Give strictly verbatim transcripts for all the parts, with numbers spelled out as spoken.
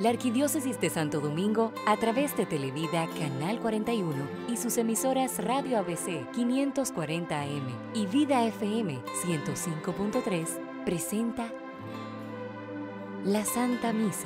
La Arquidiócesis de Santo Domingo, a través de Televida Canal cuarenta y uno y sus emisoras Radio A B C quinientos cuarenta A M y Vida F M ciento cinco punto tres, presenta la Santa Misa.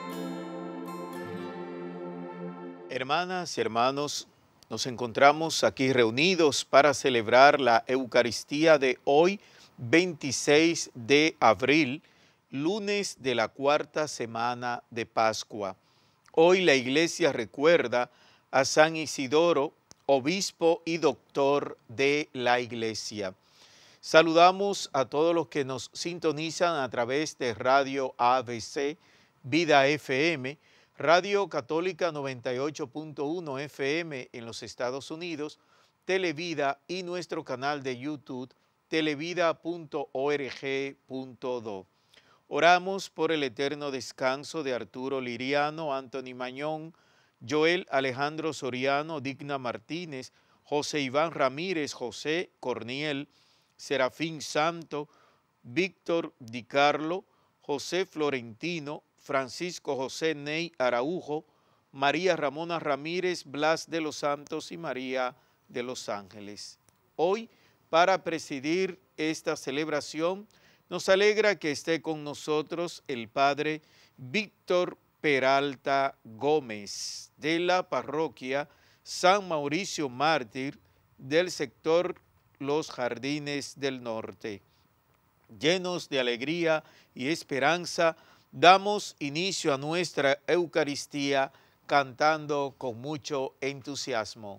Hermanas y hermanos, nos encontramos aquí reunidos para celebrar la Eucaristía de hoy, veintiséis de abril, lunes de la cuarta semana de Pascua. Hoy la Iglesia recuerda a San Isidoro, obispo y doctor de la Iglesia. Saludamos a todos los que nos sintonizan a través de Radio A B C, Vida F M, Radio Católica noventa y ocho punto uno F M en los Estados Unidos, Televida y nuestro canal de YouTube, televida punto org punto do. Oramos por el eterno descanso de Arturo Liriano, Anthony Mañón, Joel Alejandro Soriano, Digna Martínez, José Iván Ramírez, José Corniel, Serafín Santo, Víctor Di Carlo, José Florentino, Francisco José Ney Araujo, María Ramona Ramírez, Blas de los Santos y María de los Ángeles. Hoy, para presidir esta celebración, nos alegra que esté con nosotros el Padre Víctor Peralta Gómez, de la parroquia San Mauricio Mártir, del sector Los Jardines del Norte. Llenos de alegría y esperanza, damos inicio a nuestra Eucaristía cantando con mucho entusiasmo.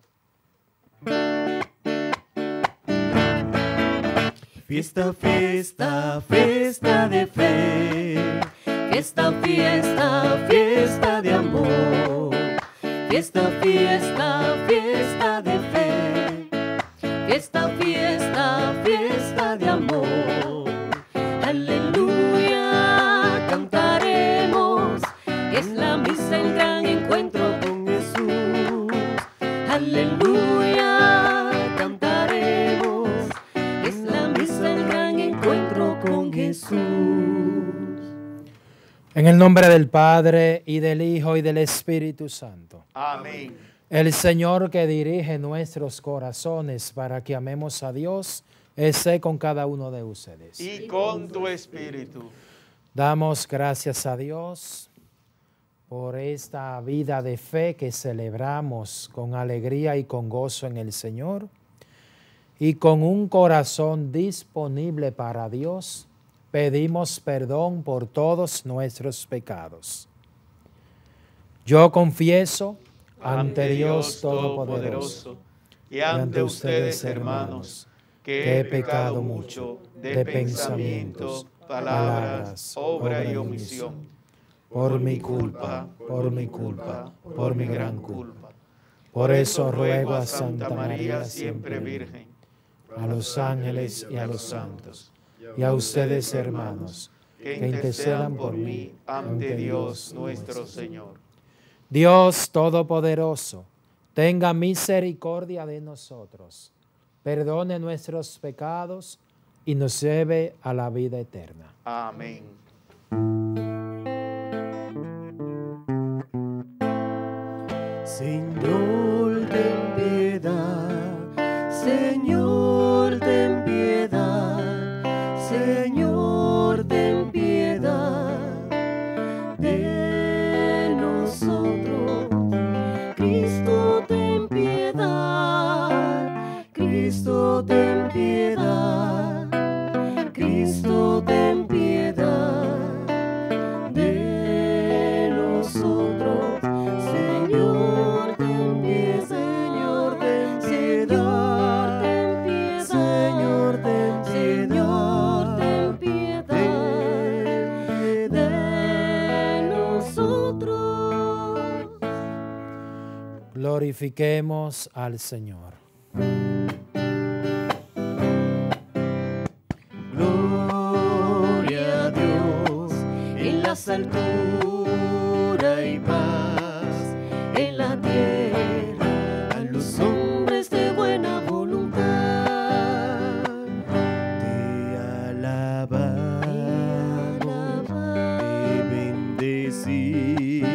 Fiesta, fiesta, fiesta de fe, fiesta, fiesta, fiesta de amor, fiesta, fiesta, fiesta de fe, fiesta, fiesta, fiesta de amor. Aleluya, cantaremos, es la misa, el gran encuentro con Jesús. Aleluya, cantaremos, es la misa, el gran encuentro con Jesús. En el nombre del Padre, y del Hijo, y del Espíritu Santo. Amén. El Señor que dirige nuestros corazones para que amemos a Dios, esté con cada uno de ustedes. Y con tu espíritu. Damos gracias a Dios por esta vida de fe que celebramos con alegría y con gozo en el Señor, y con un corazón disponible para Dios, pedimos perdón por todos nuestros pecados. Yo confieso ante Dios Todopoderoso y ante ustedes, hermanos, que he pecado mucho de pensamiento, palabras, obra y omisión, por mi culpa, por mi culpa, por mi gran culpa. Por eso ruego a Santa María siempre Virgen, a los ángeles y a los santos, y a ustedes, hermanos, que intercedan por mí ante Dios nuestro Señor. Dios Todopoderoso, tenga misericordia de nosotros, perdone nuestros pecados y nos lleve a la vida eterna. Amén. Señor, ten piedad, Señor, ten piedad, Señor, ten piedad de nosotros. Cristo, ten piedad, Cristo, ten piedad, Cristo, ten piedad de nosotros. Señor, ten piedad, Señor, ten piedad, Señor, ten piedad, Señor, ten piedad de nosotros. Glorifiquemos al Señor. Gloria a Dios en las alturas y paz en la tierra a los hombres de buena voluntad. Te alabamos, te bendecimos.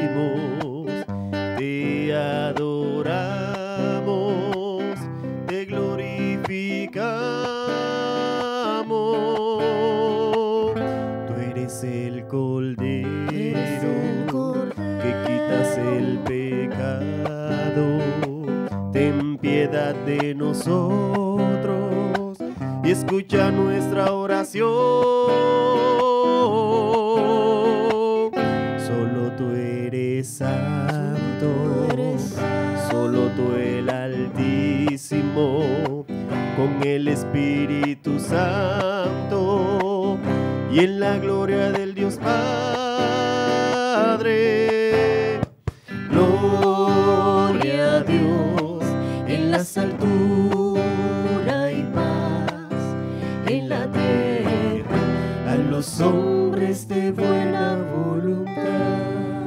el pecado, ten piedad de nosotros y escucha nuestra oración. Solo tú eres santo, solo tú el Altísimo, con el Espíritu Santo y en la gloria del Dios Padre. Gloria a Dios en las alturas y paz en la tierra a los hombres de buena voluntad.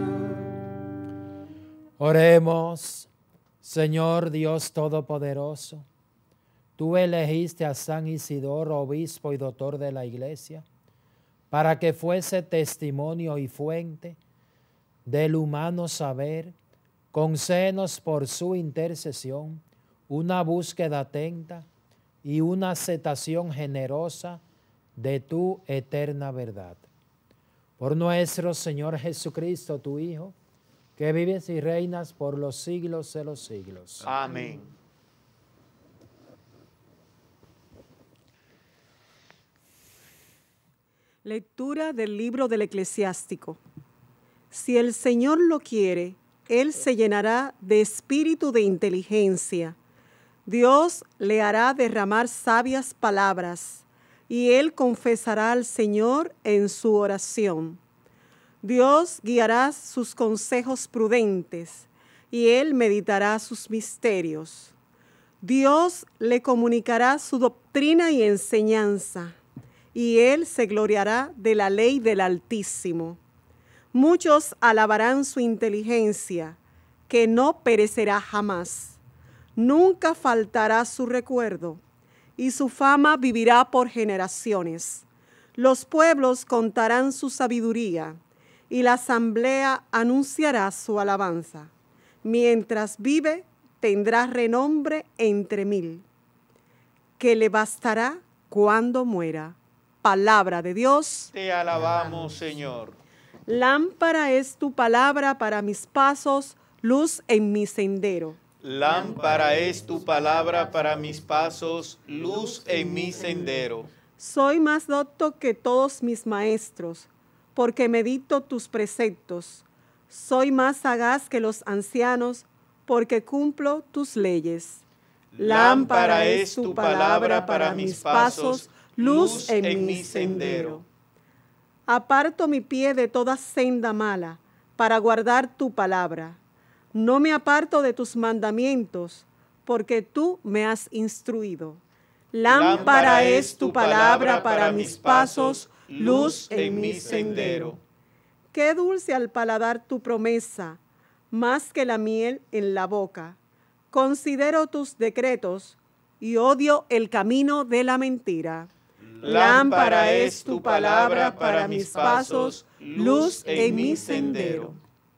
Oremos. Señor Dios Todopoderoso, tú elegiste a San Isidoro, obispo y doctor de la Iglesia, para que fuese testimonio y fuente del humano saber. Concédenos por su intercesión una búsqueda atenta y una aceptación generosa de tu eterna verdad. Por nuestro Señor Jesucristo, tu Hijo, que vives y reinas por los siglos de los siglos. Amén. Lectura del libro del Eclesiástico. Si el Señor lo quiere, Él se llenará de espíritu de inteligencia. Dios le hará derramar sabias palabras, y Él confesará al Señor en su oración. Dios guiará sus consejos prudentes, y Él meditará sus misterios. Dios le comunicará su doctrina y enseñanza, y Él se gloriará de la ley del Altísimo. Muchos alabarán su inteligencia, que no perecerá jamás. Nunca faltará su recuerdo, y su fama vivirá por generaciones. Los pueblos contarán su sabiduría, y la asamblea anunciará su alabanza. Mientras vive, tendrá renombre entre mil, que le bastará cuando muera. Palabra de Dios. Te alabamos, Señor. Lámpara es tu palabra para mis pasos, luz en mi sendero. Lámpara es tu palabra para mis pasos, luz en mi sendero. Soy más docto que todos mis maestros, porque medito tus preceptos. Soy más sagaz que los ancianos, porque cumplo tus leyes. Lámpara es tu palabra para mis pasos, luz en mi sendero. Aparto mi pie de toda senda mala, para guardar tu palabra. No me aparto de tus mandamientos, porque tú me has instruido. Lámpara es tu palabra para mis pasos, luz en mi sendero. Qué dulce al paladar tu promesa, más que la miel en la boca. Considero tus decretos y odio el camino de la mentira. Lámpara es tu palabra para mis pasos, luz en mi sendero.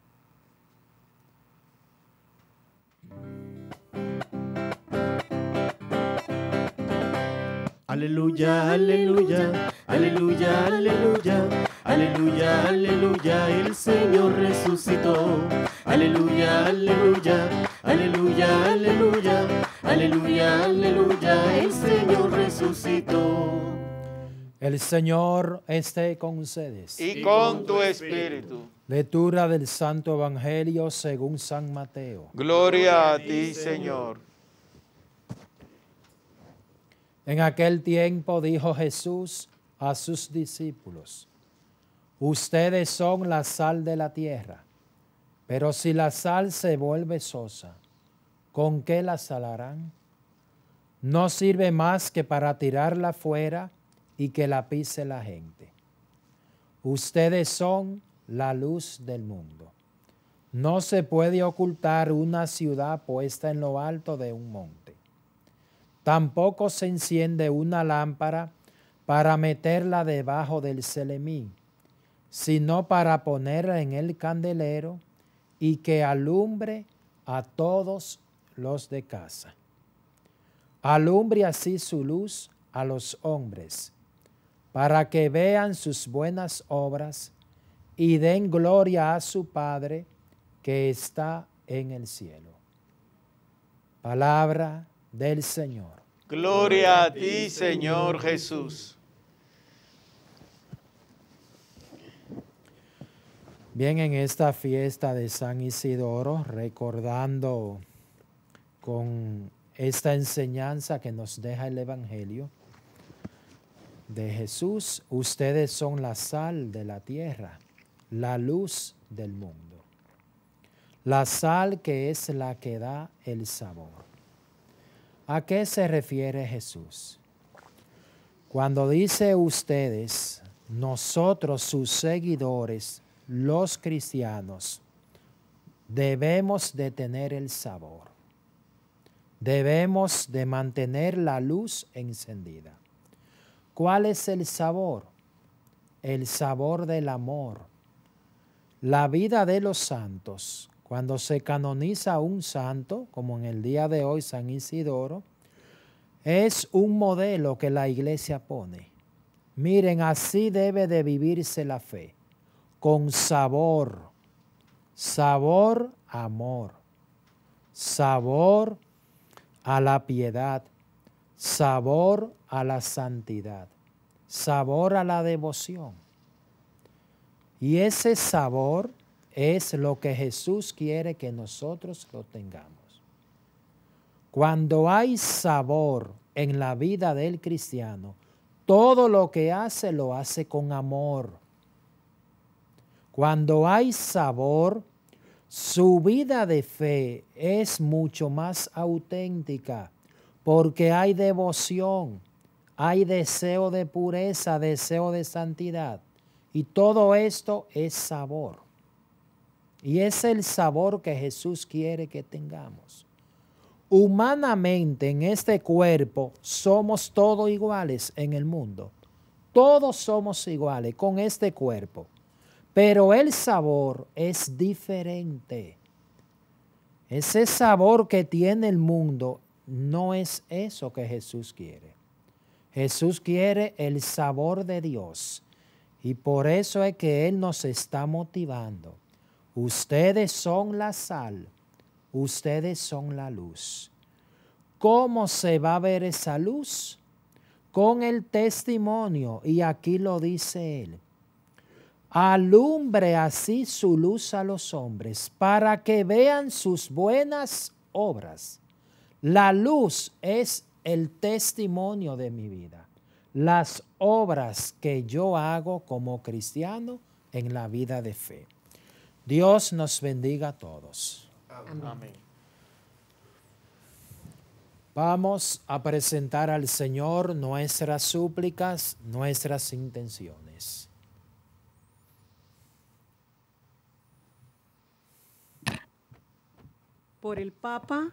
Aleluya, aleluya, aleluya, aleluya, aleluya, aleluya, el Señor resucitó. Aleluya, aleluya, aleluya, aleluya, aleluya, aleluya, el Señor resucitó. El Señor esté con ustedes. Y con tu espíritu. Lectura del Santo Evangelio según San Mateo. Gloria a ti, Señor. En aquel tiempo dijo Jesús a sus discípulos: ustedes son la sal de la tierra, pero si la sal se vuelve sosa, ¿con qué la salarán? No sirve más que para tirarla fuera y que la pise la gente. Ustedes son la luz del mundo. No se puede ocultar una ciudad puesta en lo alto de un monte. Tampoco se enciende una lámpara para meterla debajo del celemín, sino para ponerla en el candelero y que alumbre a todos los de casa. Alumbre así su luz a los hombres, para que vean sus buenas obras y den gloria a su Padre que está en el cielo. Palabra del Señor. Gloria a ti, Señor Jesús. Bien, en esta fiesta de San Isidoro, recordando con esta enseñanza que nos deja el Evangelio de Jesús, ustedes son la sal de la tierra, la luz del mundo. La sal que es la que da el sabor. ¿A qué se refiere Jesús? Cuando dice ustedes, nosotros sus seguidores, los cristianos, debemos de tener el sabor. Debemos de mantener la luz encendida. ¿Cuál es el sabor? El sabor del amor. La vida de los santos, cuando se canoniza un santo, como en el día de hoy San Isidoro, es un modelo que la Iglesia pone. Miren, así debe de vivirse la fe, con sabor, sabor, amor, sabor a la piedad, sabor a la santidad, sabor a la devoción. Y ese sabor es lo que Jesús quiere que nosotros lo tengamos. Cuando hay sabor en la vida del cristiano, todo lo que hace lo hace con amor. Cuando hay sabor, su vida de fe es mucho más auténtica, porque hay devoción, hay deseo de pureza, deseo de santidad, y todo esto es sabor. Y es el sabor que Jesús quiere que tengamos. Humanamente en este cuerpo somos todos iguales en el mundo. Todos somos iguales con este cuerpo. Pero el sabor es diferente. Ese sabor que tiene el mundo no es eso que Jesús quiere. Jesús quiere el sabor de Dios. Y por eso es que Él nos está motivando. Ustedes son la sal, ustedes son la luz. ¿Cómo se va a ver esa luz? Con el testimonio, y aquí lo dice Él. Alumbre así su luz a los hombres, para que vean sus buenas obras. La luz es el testimonio de mi vida, las obras que yo hago como cristiano en la vida de fe. Dios nos bendiga a todos. Amén. Amén. Vamos a presentar al Señor nuestras súplicas, nuestras intenciones. Por el Papa,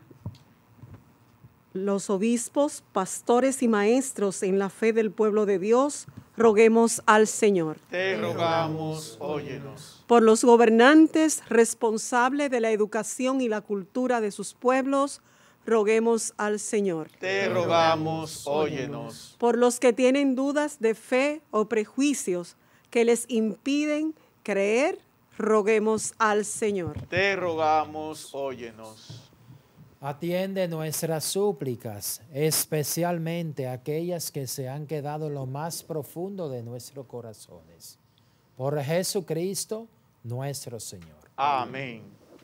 los obispos, pastores y maestros en la fe del pueblo de Dios, roguemos al Señor. Te rogamos, óyenos. Por los gobernantes responsables de la educación y la cultura de sus pueblos, roguemos al Señor. Te rogamos, óyenos. Por los que tienen dudas de fe o prejuicios que les impiden creer, roguemos al Señor. Te rogamos, óyenos. Atiende nuestras súplicas, especialmente aquellas que se han quedado en lo más profundo de nuestros corazones. Por Jesucristo, nuestro Señor. Amén.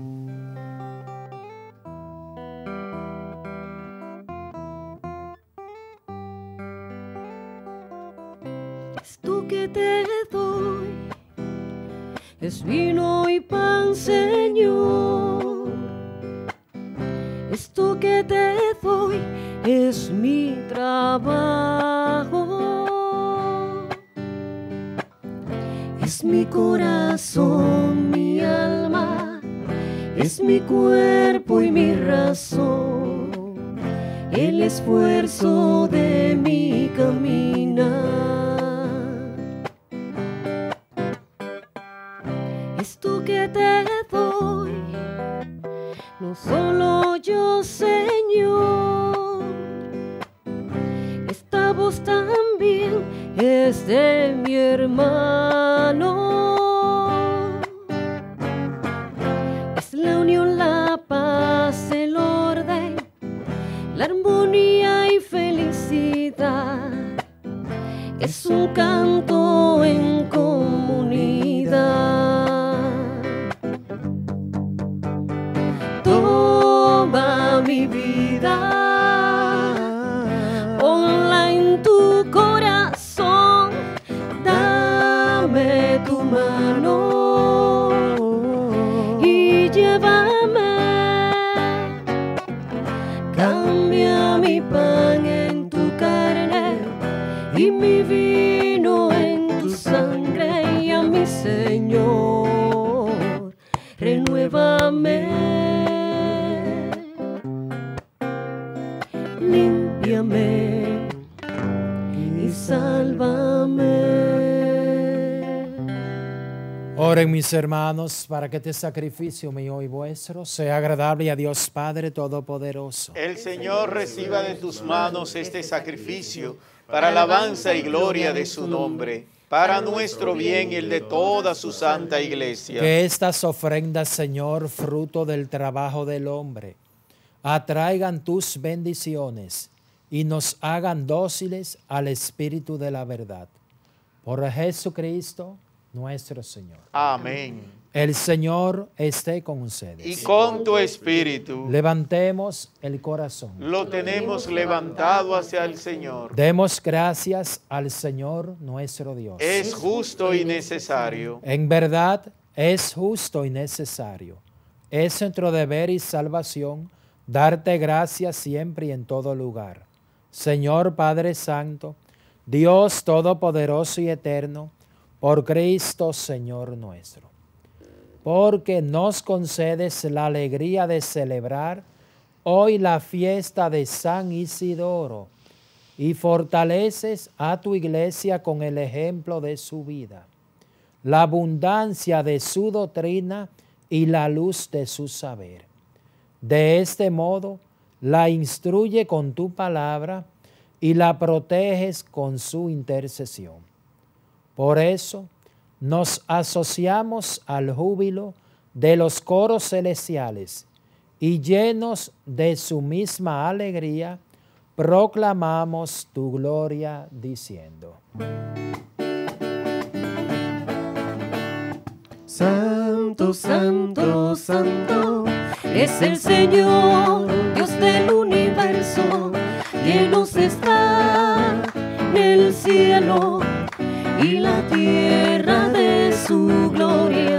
Esto que te doy es vino y pan, Señor. Esto que te doy es mi trabajo. Es mi corazón, mi alma, es mi cuerpo y mi razón, el esfuerzo de mi caminar. Esto que te doy, no solo yo, Señor, esta voz también es de mi hermano. Es un canto en comunidad. Toma mi vida, ponla en tu corazón, dame tu mano y llévame. Cambia mi pan en tu carne y mi vino en tu sangre, y a mi Señor renuévame. Límpiame y sálvame. Oren mis hermanos para que este sacrificio mío y vuestro sea agradable a Dios Padre Todopoderoso. El Señor reciba de tus manos este sacrificio para alabanza y gloria de su nombre, para nuestro bien y el de toda su santa iglesia. Que estas ofrendas, Señor, fruto del trabajo del hombre, atraigan tus bendiciones y nos hagan dóciles al Espíritu de la verdad. Por Jesucristo nuestro Señor. Amén. El Señor esté con ustedes. Y con tu espíritu. Levantemos el corazón. Lo tenemos levantado hacia el Señor. Demos gracias al Señor nuestro Dios. Es justo y necesario. En verdad es justo y necesario. Es nuestro deber y salvación darte gracias siempre y en todo lugar. Señor Padre Santo, Dios Todopoderoso y Eterno, por Cristo Señor nuestro, porque nos concedes la alegría de celebrar hoy la fiesta de San Isidoro y fortaleces a tu iglesia con el ejemplo de su vida, la abundancia de su doctrina y la luz de su saber. De este modo la instruye con tu palabra y la proteges con su intercesión. Por eso nos asociamos al júbilo de los coros celestiales y llenos de su misma alegría, proclamamos tu gloria diciendo: Santo, santo, santo, es el Señor, Dios del universo, llenos está en el cielo y la tierra de su gloria.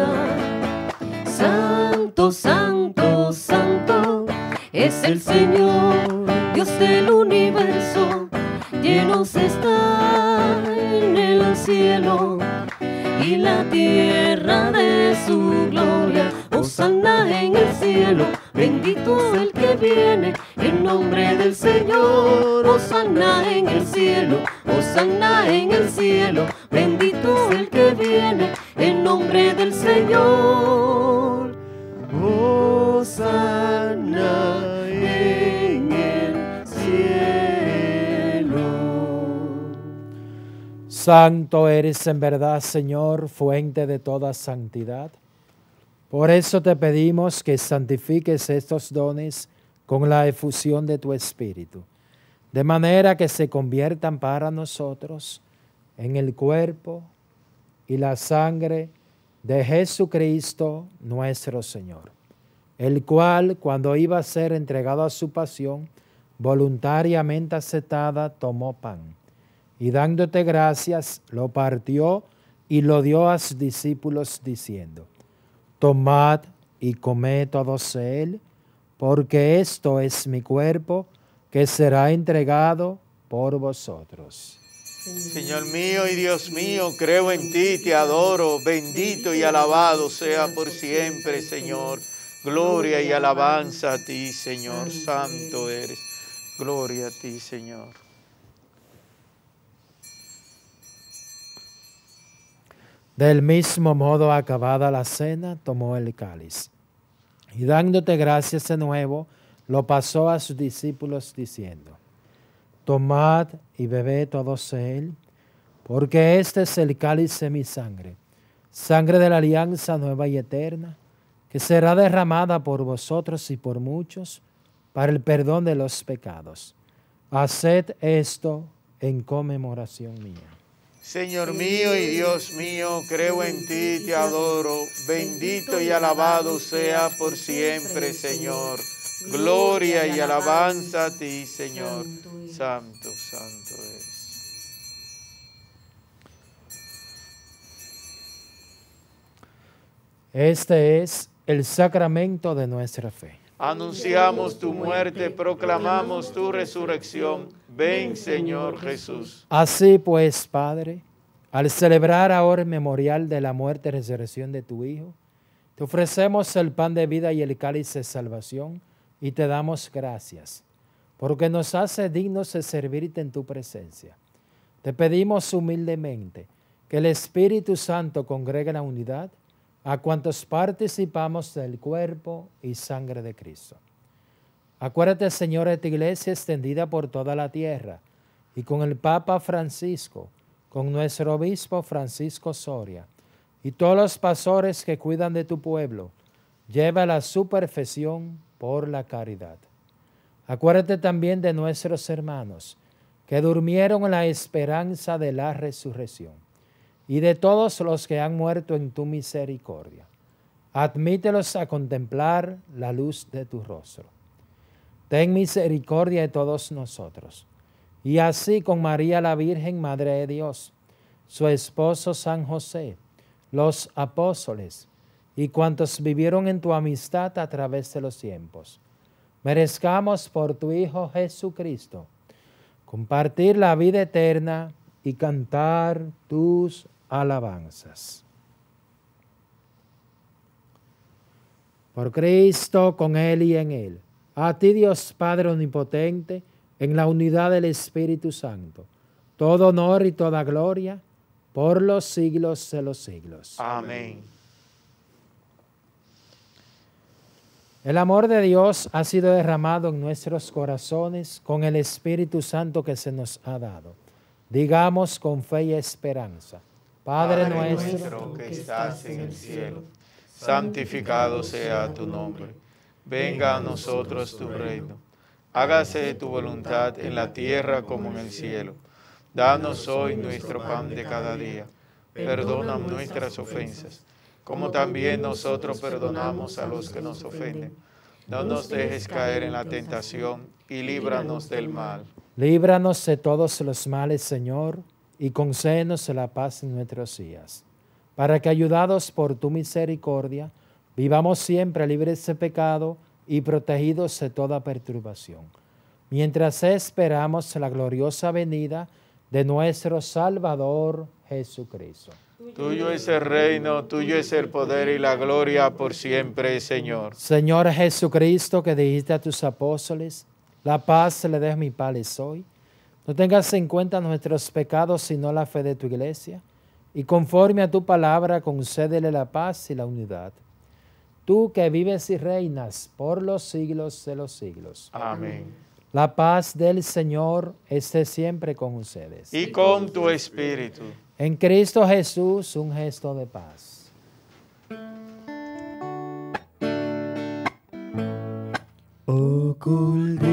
Santo, santo, santo, es el Señor, Dios del universo, llenos está en el cielo y la tierra de su gloria. Hosana en el cielo, bendito el que viene en nombre del Señor. Hosana en el cielo, hosana en el cielo, bendito el que viene en nombre del Señor. Hosana en el cielo. Santo eres en verdad, Señor, fuente de toda santidad. Por eso te pedimos que santifiques estos dones con la efusión de tu Espíritu, de manera que se conviertan para nosotros en el cuerpo y la sangre de Jesucristo nuestro Señor, el cual, cuando iba a ser entregado a su pasión, voluntariamente aceptada, tomó pan, y dándote gracias, lo partió y lo dio a sus discípulos, diciendo: Tomad y comed todos él, porque esto es mi cuerpo, que será entregado por vosotros. Señor mío y Dios mío, creo en ti, te adoro, bendito y alabado sea por siempre, Señor. Gloria y alabanza a ti, Señor, santo eres. Gloria a ti, Señor. Del mismo modo, acabada la cena, tomó el cáliz, y dándote gracias de nuevo, lo pasó a sus discípulos diciendo: Tomad y bebed todos él, porque este es el cáliz de mi sangre, sangre de la alianza nueva y eterna, que será derramada por vosotros y por muchos para el perdón de los pecados. Haced esto en conmemoración mía. Señor mío y Dios mío, creo en ti, te adoro. Bendito y alabado sea por siempre, Señor. Gloria y alabanza a ti, Señor. Santo, santo es. Este es el sacramento de nuestra fe. Anunciamos tu muerte, proclamamos tu resurrección. Ven, Señor Jesús. Así pues, Padre, al celebrar ahora el memorial de la muerte y resurrección de tu Hijo, te ofrecemos el pan de vida y el cáliz de salvación y te damos gracias, porque nos hace dignos de servirte en tu presencia. Te pedimos humildemente que el Espíritu Santo congregue la unidad a cuantos participamos del cuerpo y sangre de Cristo. Acuérdate, Señor, de tu iglesia extendida por toda la tierra y con el Papa Francisco, con nuestro obispo Francisco Soria y todos los pastores que cuidan de tu pueblo, llévala a su perfección por la caridad. Acuérdate también de nuestros hermanos que durmieron en la esperanza de la resurrección y de todos los que han muerto en tu misericordia. Admítelos a contemplar la luz de tu rostro. Ten misericordia de todos nosotros. Y así con María la Virgen, Madre de Dios, su esposo San José, los apóstoles y cuantos vivieron en tu amistad a través de los tiempos, merezcamos por tu Hijo Jesucristo compartir la vida eterna y cantar tus alabanzas. Por Cristo, con Él y en Él, a ti Dios Padre Omnipotente, en la unidad del Espíritu Santo, todo honor y toda gloria por los siglos de los siglos. Amén. El amor de Dios ha sido derramado en nuestros corazones con el Espíritu Santo que se nos ha dado. Digamos con fe y esperanza: Padre, Padre nuestro, nuestro que estás en el cielo, santificado sea tu nombre. Venga a nosotros tu reino. Hágase tu voluntad en la tierra como en el cielo. Danos hoy nuestro pan de cada día. Perdona nuestras ofensas, como también nosotros perdonamos a los que nos ofenden. No nos dejes caer en la tentación y líbranos del mal. líbranos de todos los males, Señor, y concédenos la paz en nuestros días, para que, ayudados por tu misericordia, vivamos siempre libres de pecado y protegidos de toda perturbación, mientras esperamos la gloriosa venida de nuestro Salvador Jesucristo. Tuyo es el reino, tuyo es el poder y la gloria por siempre, Señor. Señor Jesucristo, que dijiste a tus apóstoles: la paz le dejo, mi paz les doy. No tengas en cuenta nuestros pecados, sino la fe de tu iglesia, y conforme a tu palabra, concédele la paz y la unidad. Tú que vives y reinas por los siglos de los siglos. Amén. La paz del Señor esté siempre con ustedes. Y con tu espíritu. En Cristo Jesús, un gesto de paz. Oh Cordero,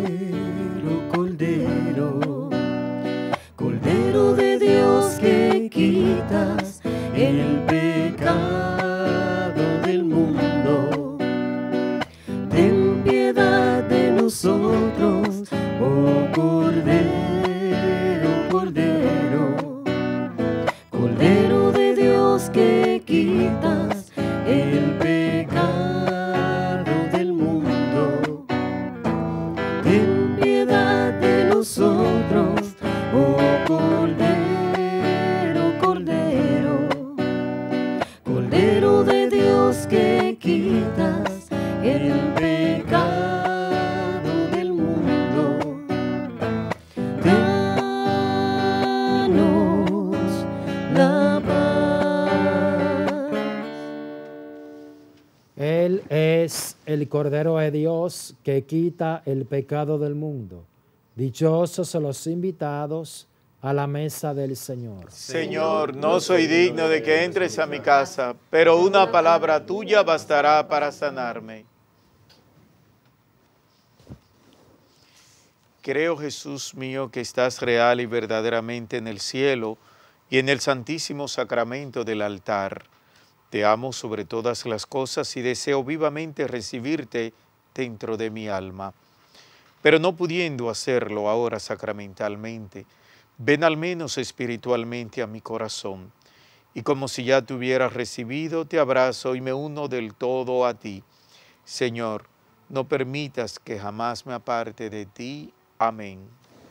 Cordero, Cordero de Dios que quitas el pecado del mundo, ten piedad de nosotros, oh Cordero, Cordero, Cordero de Dios que quitas el pecado del mundo, ten piedad de nosotros, oh Cordero, Cordero, Cordero de Dios que quitas el pecado del mundo, danos la paz. Él es el Cordero de Dios que quita el pecado del mundo. Dichosos los invitados a la mesa del Señor. Señor, no soy digno de que entres a mi casa, pero una palabra tuya bastará para sanarme. Creo, Jesús mío, que estás real y verdaderamente en el cielo y en el santísimo sacramento del altar. Te amo sobre todas las cosas y deseo vivamente recibirte dentro de mi alma. Pero no pudiendo hacerlo ahora sacramentalmente, ven al menos espiritualmente a mi corazón. Y como si ya te hubieras recibido, te abrazo y me uno del todo a ti. Señor, no permitas que jamás me aparte de ti. Amén.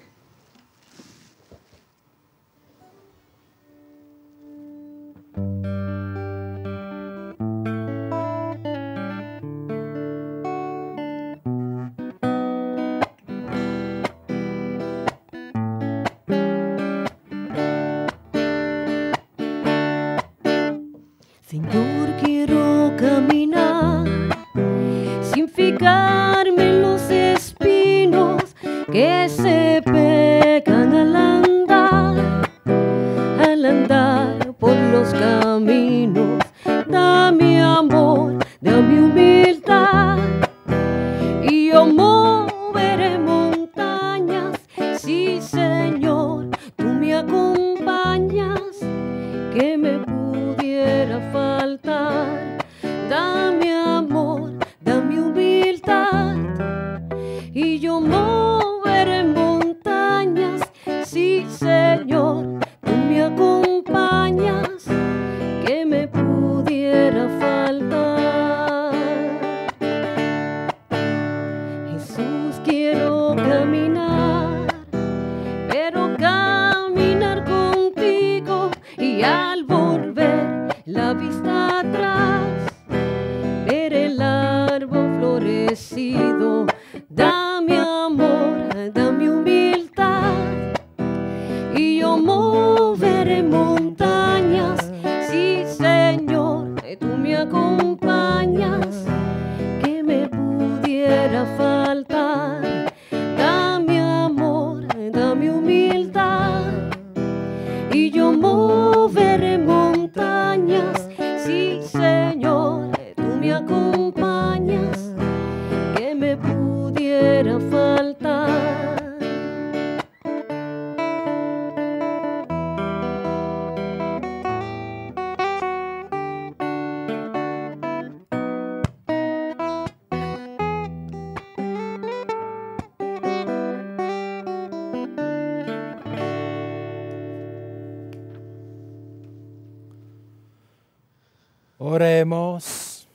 Señor, quiero caminar sin fijarme en los espinos que se pegan al andar, al andar por los caminos. Dame amor, dame humildad y yo moveré montañas. Sí, Señor, tú me acompañas, que me pudiera faltar. Dame amor, dame humildad y yo moveré montañas. Sí, Señor, tú me acompañas, que me pudiera faltar. Jesús, quiero caminar, pero caminar contigo, y al volver la vista atrás, ver el árbol florecido. Dame amor, dame humildad y yo moveré montañas. Sí, Señor, tú me acompañas, que me pudiera faltar. Dame amor, dame humildad y yo moveré montañas. Sí, Señor, tú me acompañas, que me pudiera faltar. Oremos.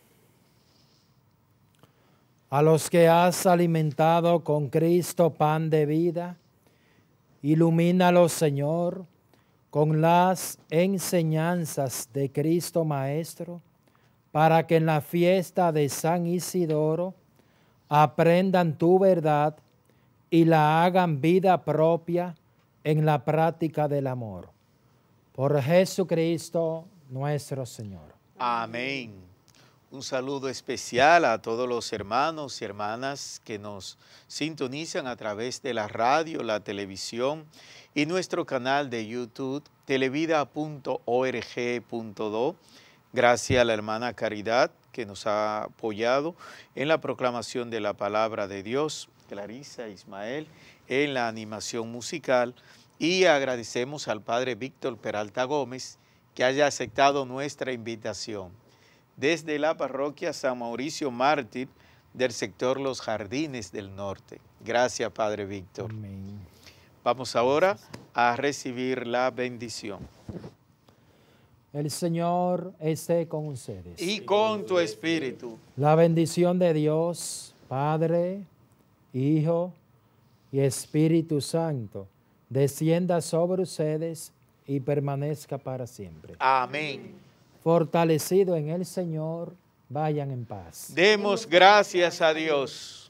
A los que has alimentado con Cristo pan de vida, ilumínalos, Señor, con las enseñanzas de Cristo Maestro, para que en la fiesta de San Isidoro aprendan tu verdad y la hagan vida propia en la práctica del amor. Por Jesucristo nuestro Señor. Amén. Un saludo especial a todos los hermanos y hermanas que nos sintonizan a través de la radio, la televisión y nuestro canal de YouTube, televida punto org punto do. Gracias a la hermana Caridad, que nos ha apoyado en la proclamación de la palabra de Dios, Clarisa Ismael en la animación musical, y agradecemos al padre Víctor Peralta Gómez que haya aceptado nuestra invitación desde la parroquia San Mauricio Mártir del sector Los Jardines del Norte. Gracias, padre Víctor. Amén. Vamos ahora a recibir la bendición. El Señor esté con ustedes. Y con tu espíritu. La bendición de Dios, Padre, Hijo y Espíritu Santo, descienda sobre ustedes y permanezca para siempre. Amén. Fortalecido en el Señor, vayan en paz. Demos gracias a Dios.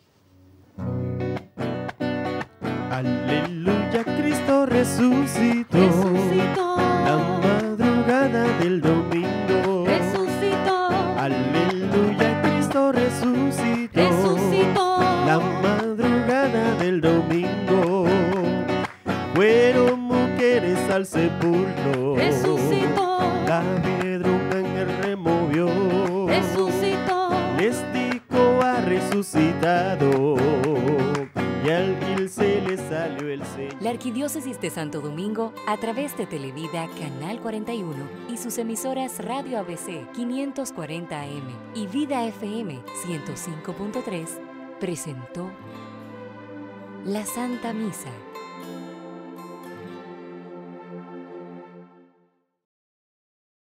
Aleluya, Cristo resucitó. Resucitó, La madrugada del domingo. resucitó, Aleluya, Cristo resucitó. resucitó. La madrugada del domingo. Fueron mujeres al sepulcro. Resucitó, La piedra un ángel removió. resucitó, Les dijo ha resucitado. Y al gil se les salió el Señor. La Arquidiócesis de Santo Domingo, a través de Televida Canal cuarenta y uno y sus emisoras Radio A B C quinientos cuarenta A M y Vida F M ciento cinco punto tres, presentó la Santa Misa.